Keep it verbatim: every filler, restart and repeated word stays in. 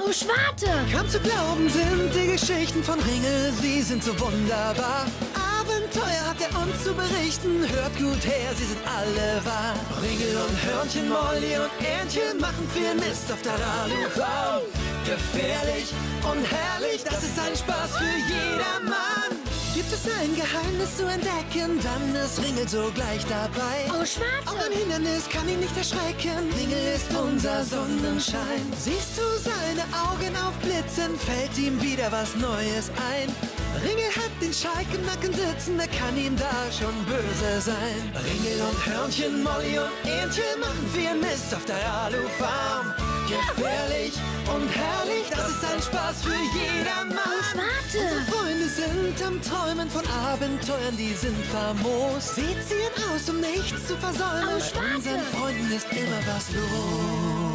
Oh, Schwarte! Kaum zu glauben sind die Geschichten von Ringel, sie sind so wunderbar. Abenteuer hat er uns zu berichten, hört gut her, sie sind alle wahr. Ringel und Hörnchen, Molly und Entchen machen viel Mist auf der Alufaun. Gefährlich und herrlich, das ist ein Spaß für jedermann. Gibt es ein Geheimnis zu entdecken, dann ist Ringel sogleich dabei. Oh, Schwarte! Auch ein Hindernis kann ihn nicht erschrecken, Ringel ist unser Sonnenschein. Siehst du seine Augen aufblitzen, fällt ihm wieder was Neues ein. Ringel hat den Schalk im Nacken sitzen, der kann ihm da schon böse sein. Ringel und Hörnchen, Molly und Entchen machen viel Mist auf der Alufarm. Gefährlich und herrlich, das ist ein Spaß für jedermann. Oh, Schwarte! Unsere Freunde sind am Träumen von Abenteuern, die sind famos. Sie ziehen aus, um nichts zu versäumen. Oh, Schwarte! Bei unseren Freunden ist immer was los.